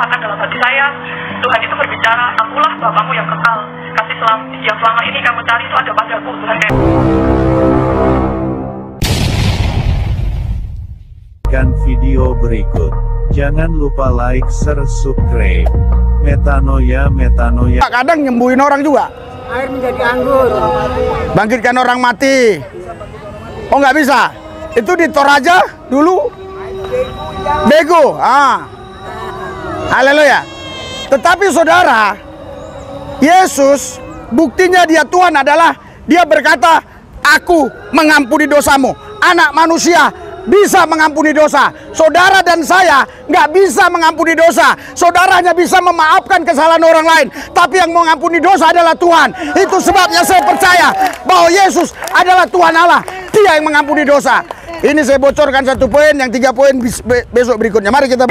merasakan dalam hati saya, Tuhan itu berbicara, akulah Bapamu yang kekal, kasih yang selama ini kamu cari itu ada padaku. Tuhan kayak video berikut. Jangan lupa like, share, subscribe. Metanoia. Kadang nyembuhin orang juga. Air menjadi anggur. Bangkitkan orang mati. Oh nggak bisa. Itu di Toraja dulu. Bego. Haleluya. Tetapi saudara, Yesus buktinya dia Tuhan adalah dia berkata, aku mengampuni dosamu. Anak manusia bisa mengampuni dosa. Saudara dan saya nggak bisa mengampuni dosa. Saudara hanya bisa memaafkan kesalahan orang lain, tapi yang mengampuni dosa adalah Tuhan. Itu sebabnya saya percaya bahwa Yesus adalah Tuhan Allah. Dia yang mengampuni dosa. Ini saya bocorkan 1 poin, yang 3 poin besok berikutnya. Mari kita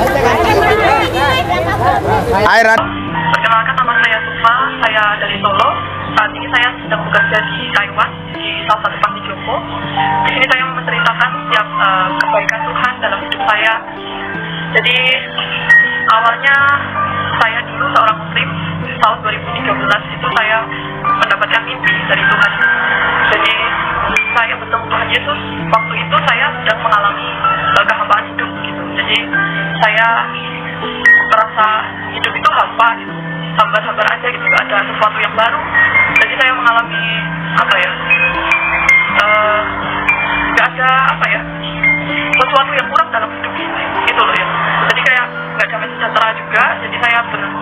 airan. Perkenalkan, nama saya Sufa, saya dari Solo. Saat ini saya sedang bekerja di Taiwan, di salah satu panti jompo. Di sini saya menceritakan setiap kebaikan Tuhan dalam hidup saya. Jadi awalnya saya dulu seorang Muslim. Tahun 2013 itu saya mendapatkan mimpi dari Tuhan. Jadi saya bertemu Tuhan Yesus. Waktu itu saya sedang mengalami kehambaan hidup gitu. Jadi saya merasa hidup itu hampa gitu, hambar-hambar aja gitu, gak ada sesuatu yang baru. Jadi saya mengalami gak ada sesuatu yang kurang dalam hidup ini gitu loh ya. Jadi kayak gak damai sejahtera juga. Jadi saya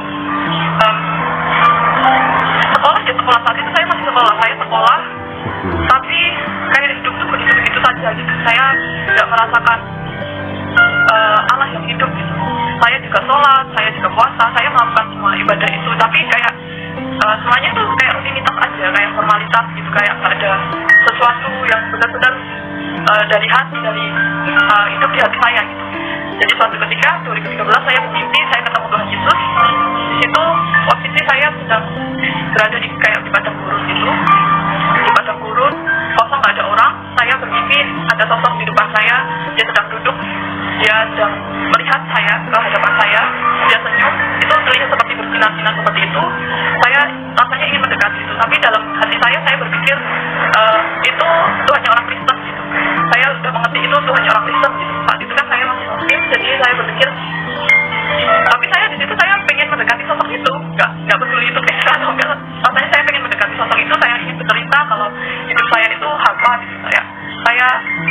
sekolah saat itu saya masih sekolah, tapi kayak hidup tuh begitu saja gitu. Saya tidak merasakan Allah yang hidup gitu. Saya juga sholat, saya juga puasa, saya melakukan semua ibadah itu, tapi kayak semuanya tuh kayak rutinitas aja, kayak formalitas gitu, kayak gak ada sesuatu yang benar-benar dari hati, dari hidup di hati saya gitu. Jadi suatu ketika 2013 saya bermimpi, saya ketemu Tuhan Yesus. Di situ posisi saya sedang berada di padang gurun gitu, di padang gurun kosong, gak ada orang. Saya bermimpi ada sosok di depan saya, dia sedang duduk, dia sedang melihat saya ke hadapan saya, dia senyum, itu terlihat seperti bersinar-sinar seperti itu. Saya rasanya ingin mendekati itu, tapi dalam hati saya berpikir itu Tuhannya orang Kristen gitu. Saya sudah mengerti itu Tuhannya orang Kristen gitu. Saat itu kan saya masih Muslim, jadi saya berpikir, tapi saya di situ saya pengen mendekati sosok itu, nggak peduli itu kayak atau enggak. Rasanya saya pengen mendekati sosok itu, saya ingin bercerita kalau hidup saya itu hampa gitu. Saya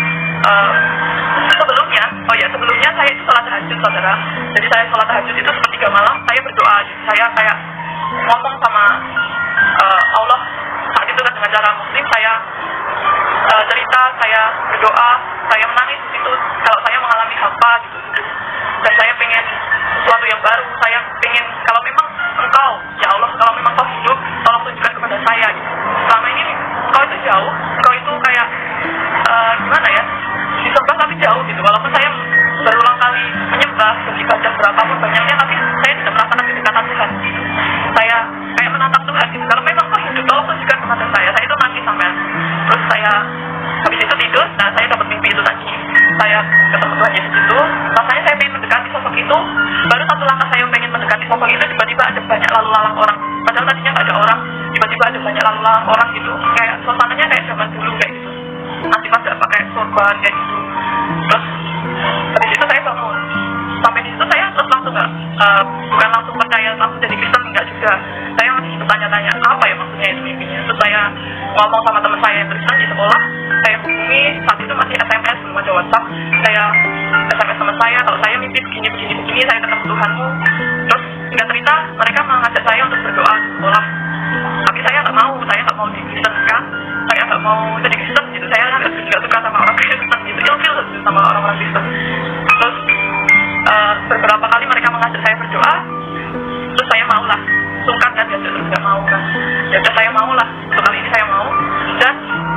sebelumnya saya itu sholat tahajud, saudara. Jadi saya sholat tahajud itu sepertiga malam, saya berdoa. Saya kayak ngomong sama Allah saat itu kan dengan cara Muslim. Saya cerita, saya berdoa, saya menangis di situ kalau saya mengalami hampa gitu. Dan saya pengen sesuatu yang baru. Saya pengen, kalau memang Engkau, ya Allah, kalau memang Kau hidup, tolong tunjukkan kepada saya gitu. Selama ini Engkau itu jauh, Engkau itu kayak gimana ya, disembah tapi jauh gitu. Walaupun saya berulang kali menyembah, beribadah berapapun banyaknya, tapi saya tidak merasakan kedekatan Tuhan gitu. Saya kayak menantang Tuhan gitu. Kalau memang Kau hidup, tolong tunjukkan kepada saya. Saya itu nangis sampai terus saya habis itu tidur. Nah, saya dapat mimpi itu tadi. Saya ketemu Tuhan Yesus itu. Rasanya saya pengen mendekati sosok itu. Baru satu langkah saya pengen mendekati sosok itu, tiba-tiba ada banyak lalu lalang orang. Padahal tadinya nggak ada orang. Tiba-tiba ada banyak lalu lalang orang gitu. Kayak suasananya kayak zaman dulu kayak gitu. Nanti pas nggak pakai sorban kayak gitu. Terus dari situ saya bangun. Sampai di situ saya terus langsung bukan langsung percaya langsung jadi Kristen, enggak juga. Saya masih bertanya-tanya apa ya maksudnya itu mimpinya. Terus saya ngomong sama teman saya yang Kristen di sekolah. Saya hubungi, saat itu masih SMS, belum ada WhatsApp. Saya SMS teman saya, kalau saya mimpi begini, saya ketemu Tuhanmu. Terus singkat cerita, mereka mengajak saya untuk berdoa di sekolah. Tapi saya nggak mau dikristenkan, saya nggak mau jadi Kristen gitu. Saya nggak suka sama orang Kristen gitu, ilfil sama orang-orang Kristen. Terus beberapa kali mereka mengajak saya berdoa, terus saya maulah, sungkan kan, ya terus nggak mau kan. Ya udah saya maulah, untuk kali ini saya mau. Dan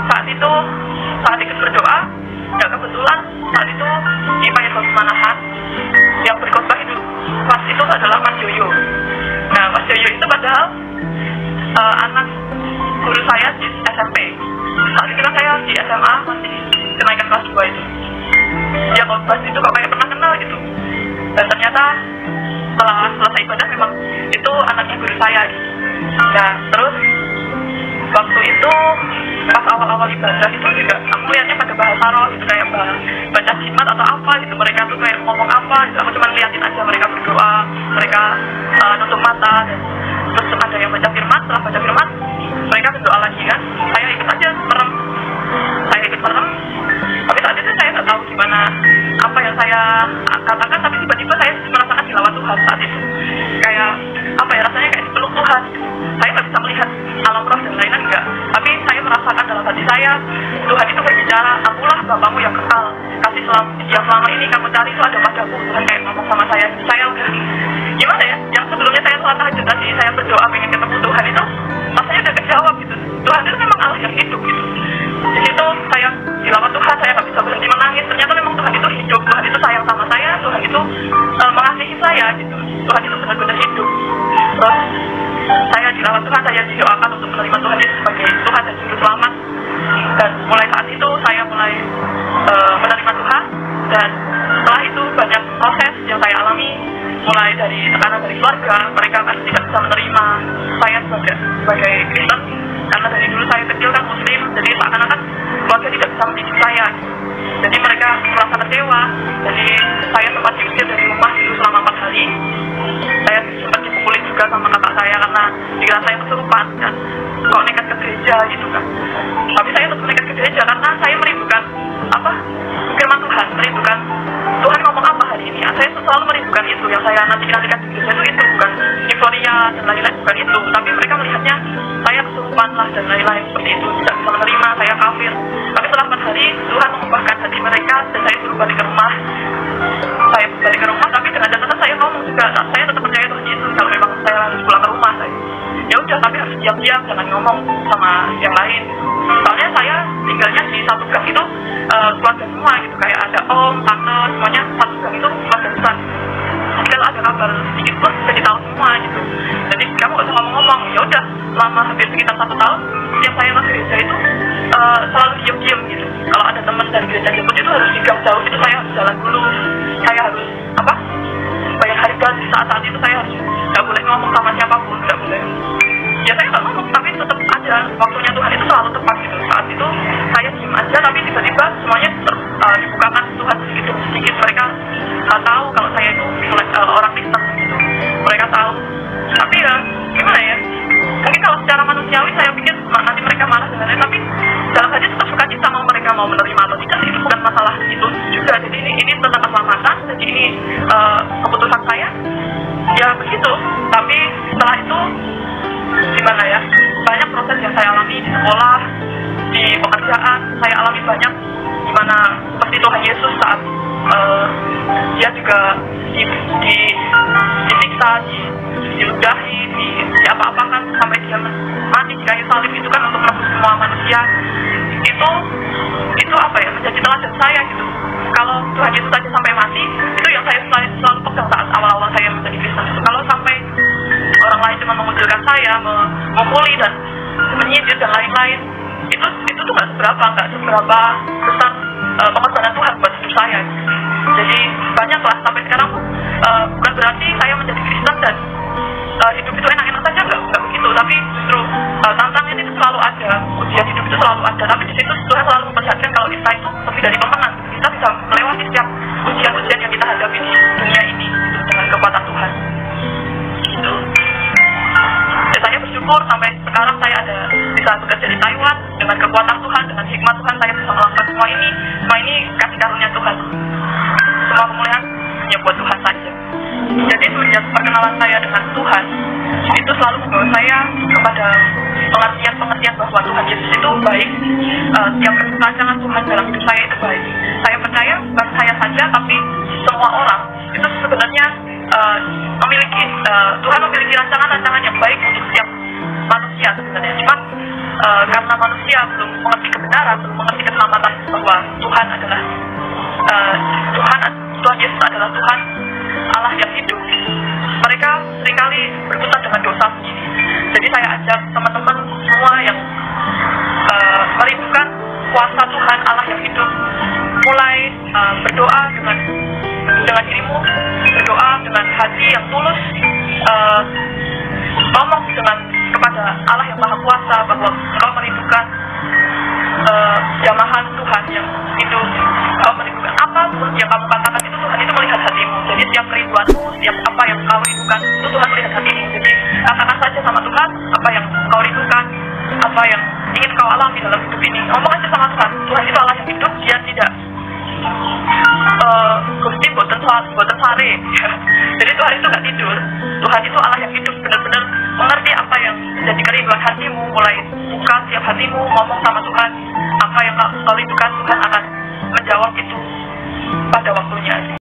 saat ikut berdoa, ya kebetulan saat itu di Firehose Manahan yang berkhotbah itu pas itu adalah Mas Yoyo. Nah, Mas Yoyo itu padahal anak guru saya di SMP. Saat itu kan saya di SMA masih kenaikan kelas 2 itu. Dia khotbah itu kok kayak pernah kenal gitu. Dan ternyata setelah selesai ibadah memang itu anaknya guru saya gitu. Nah terus waktu itu pas awal-awal ibadah itu juga aku lihatnya pada bahasa roh gitu, kayak baca jimat atau apa gitu, mereka tuh kayak ngomong apa gitu, aku cuma liatin aja mereka berdoa, mereka nutup mata, dan terus ada yang baca firman. Setelah baca firman mereka berdoa lagi kan, saya ikut aja merem, tapi saat itu saya nggak tahu gimana apa yang saya katakan, tapi tiba-tiba saya merasakan dilawan Tuhan saat itu, kayak apa ya, rasanya kayak dipeluk Tuhan. Saya nggak bisa melihat alam roh dan lain-lain enggak, tapi saya merasakan dalam hati saya Tuhan itu berbicara, akulah Bapamu yang kekal, kasih yang selama ini kamu cari itu ada padaku. Tuhan kayak ngomong sama saya udah gimana ya, yang sebelumnya saya sholat tahajud tadi, saya berdoa pengen ketemu Tuhan itu rasanya udah kejawab gitu. Tuhan itu memang Allah yang hidup gitu. Di situ saya dilawan Tuhan, saya nggak bisa berhenti menangis. Ternyata memang Tuhan itu hidup, Tuhan itu sayang sama saya, Tuhan itu mengasihi saya gitu. Tuhan itu benar-benar hidup. Terus saya dilawan Tuhan, saya didoakan untuk menerima Tuhan Yesus sebagai Tuhan dan Juru Selamat. Dan mulai saat itu saya mulai menerima Tuhan, dan setelah itu banyak proses yang saya alami, mulai dari tekanan dari keluarga, mereka kan tidak bisa menerima saya sebagai Kristen, karena dari dulu saya kecil kan Muslim, jadi seakan-akan keluarga tidak bisa mendidik saya. Jadi mereka merasa kecewa, jadi saya sempat diusir dari rumah itu selama 4 hari. Saya sempat dipukulin juga sama kakak saya karena dikira saya kesurupan kan, kok nekat ke gereja gitu kan. Tapi saya tetap nekat ke gereja karena saya merindukan firman Tuhan, merindukan Tuhan ngomong apa hari ini. Saya selalu merindukan itu, yang saya nantikan di gereja itu bukan euforia dan lain-lain, bukan itu, tapi mereka melihatnya saya kesurupan lah dan lain-lain seperti itu, tidak bisa menerima saya kafir. Tapi setelah 4 hari Tuhan mengubahkan hati mereka dan saya suruh balik ke rumah. Saya balik ke rumah, tapi dengan catatan saya ngomong juga, saya tetap percaya Tuhan Yesus, kalau memang saya harus pulang ke rumah saya. Ya udah, tapi harus diam-diam, jangan ngomong sama yang lain. Soalnya saya tinggalnya di satu gang itu keluarga semua gitu, kayak ada om, tante, semuanya satu gang itu keluarga besar. Jadi kalau ada kabar sedikit pun jadi tahu semua gitu. Jadi kamu gak usah ngomong-ngomong. Ya udah, selama hampir sekitar 1 tahun, setiap saya ke gereja itu selalu diam-diam gitu. Kalau ada teman dari gereja jemput itu harus di gang jauh, itu saya harus jalan dulu. Saya harus bayar harga. Di saat-saat itu saya harus gak boleh ngomong sama siapapun, gak boleh. Ya saya gak ngomong, tapi tetap ada waktunya Tuhan itu selalu tepat gitu. Saat itu saya diem aja, tapi tiba-tiba semuanya dibukakan Tuhan sedikit demi sedikit. Mereka tahu kalau saya itu orang Kristen gitu. Mereka tahu. Tapi ya gimana ya, mungkin kalau secara manusiawi saya pikir nanti mereka marah dengan lain, tapi dalam hati tetap suka cita, mau mereka mau menerima atau tidak, itu bukan masalah itu juga. Jadi ini tentang keselamatan, jadi ini keputusan saya ya begitu. Tapi setelah itu gimana ya, banyak proses yang saya alami di sekolah, di pekerjaan. Saya alami banyak gimana seperti Tuhan Yesus saat dia juga disiksa, diludahi, diapa-apakan sampai dia mati di kayu salib itu kan untuk menebus semua manusia. Itu apa ya, menjadi teladan saya gitu. Kalau Tuhan Yesus saja sampai mati, itu yang saya selalu pegang saat awal-awal saya menjadi Kristen. Kalau sampai orang lain cuma mengucilkan saya, memukuli dan menyindir dan lain-lain, itu tuh nggak seberapa besar pengorbanan Tuhan buat hidup saya. Jadi banyaklah sampai sekarang bukan berarti saya menjadi Kristen dan hidup itu enak-enak saja, nggak begitu. Tapi justru tantangan itu selalu ada, ujian hidup itu selalu ada. Tapi di situ Tuhan selalu memperlihatkan kalau kita itu lebih dari pemenang. Kita bisa melewati setiap ujian-ujian yang kita hadapi di dunia ini dengan kekuatan Tuhan. Gitu. Ya, saya bersyukur sampai sekarang saya bisa bekerja di Taiwan dengan kekuatan Tuhan, dengan hikmat Tuhan saya bisa melakukan semua ini. Semua ini kasih karunia Tuhan. Semua pemulihan hanya buat Tuhan saja. Jadi semenjak perkenalan saya dengan Tuhan, itu selalu membawa saya kepada pengertian bahwa Tuhan Yesus itu baik. Setiap rancangan Tuhan dalam hidup saya itu baik. Saya percaya bukan saya saja, tapi semua orang itu sebenarnya Tuhan memiliki rancangan-rancangan yang baik untuk setiap manusia sebenarnya. Cuma karena manusia belum mengerti kebenaran, belum mengerti keselamatan bahwa Tuhan Yesus adalah Tuhan Allah yang hidup. Mereka seringkali berkutat dengan dosa sendiri. Jadi saya ajak teman-teman semua yang merindukan kuasa Tuhan Allah yang hidup, mulai berdoa dengan dirimu, berdoa dengan hati yang tulus, ngomong dengan kepada Allah yang Maha Kuasa bahwa engkau merindukan jamahan Tuhan yang hidup, engkau merindukan apapun yang kamu katakan itu, Tuhan itu melihat hatimu. Jadi setiap kerinduanmu, setiap apa yang kau rindukan itu Tuhan melihat hatimu. Jadi katakan saja sama Tuhan apa yang kau rindukan, apa yang ingin kau alami dalam hidup ini. Ngomong aja sama Tuhan. Tuhan itu Allah yang hidup, dia tidak Gusti boten sare. Jadi Tuhan itu gak tidur. Tuhan itu Allah yang hidup, benar-benar mengerti apa yang menjadi kerinduan hatimu. Mulai buka setiap hatimu, ngomong sama Tuhan apa yang kau rindukan, Tuhan akan menjawab itu pada waktunya.